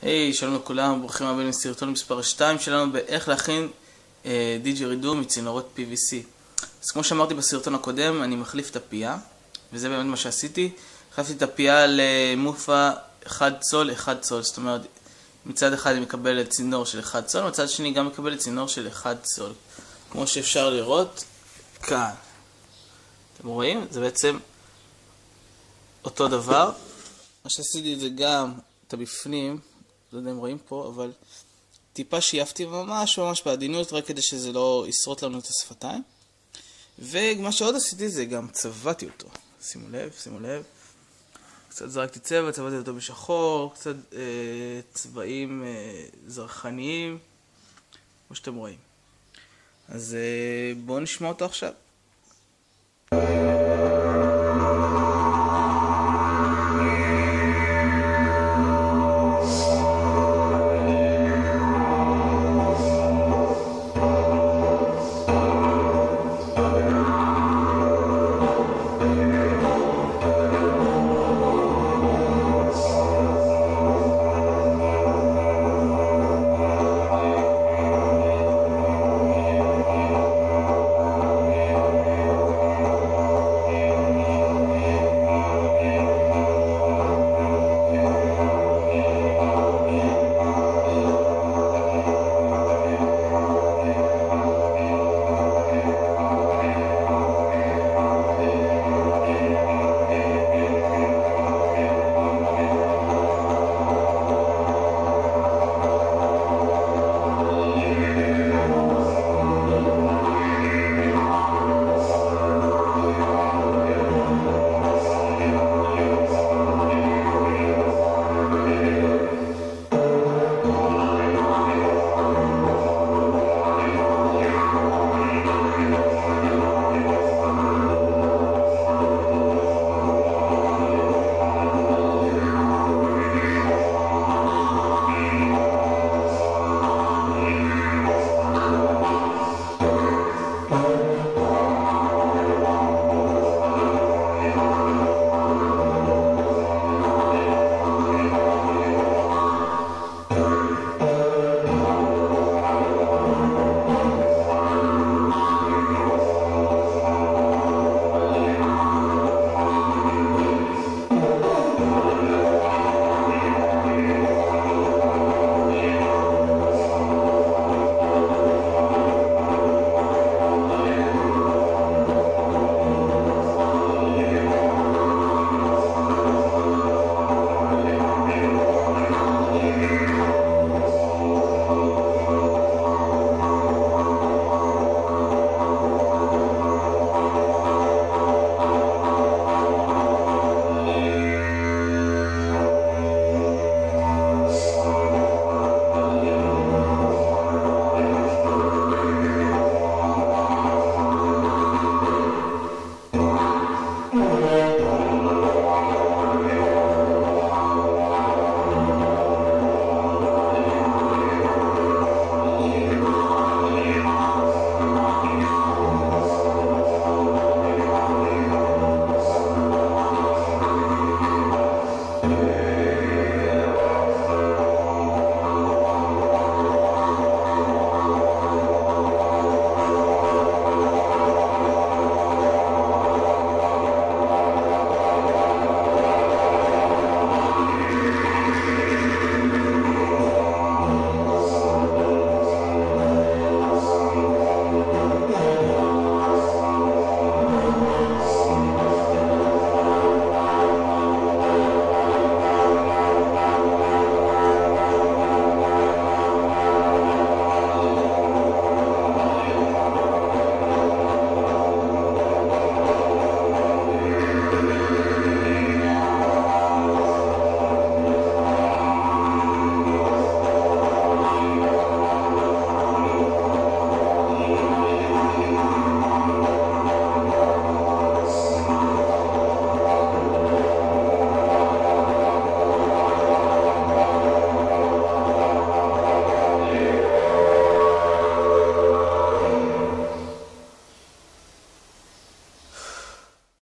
היי, שלום לכולם, ברוכים הבאים לסרטון מספר 2 שלנו באיך להכין דיג'רידו מצינורות PVC. אז כמו שאמרתי בסרטון הקודם, אני מחליף את הפייה, וזה באמת מה שעשיתי. החלפתי את הפייה למופה 1 צול 1 צול, זאת אומרת מצד אחד אני מקבל צינור של 1 צול, מצד שני גם מקבל צינור של 1 צול, כמו שאפשר לראות כאן. אתם רואים? זה בעצם אותו דבר. מה שעשיתי זה גם את הבפנים, לא יודע אם רואים פה, אבל טיפה שייפתי ממש בעדינות, רק כדי שזה לא ישרוט לנו את השפתיים. ומה שעוד עשיתי זה גם צבעתי אותו. שימו לב. קצת זרקתי צבע, צבעתי אותו בשחור, קצת צבעים זרחניים, כמו שאתם רואים. אז בואו נשמע אותו עכשיו.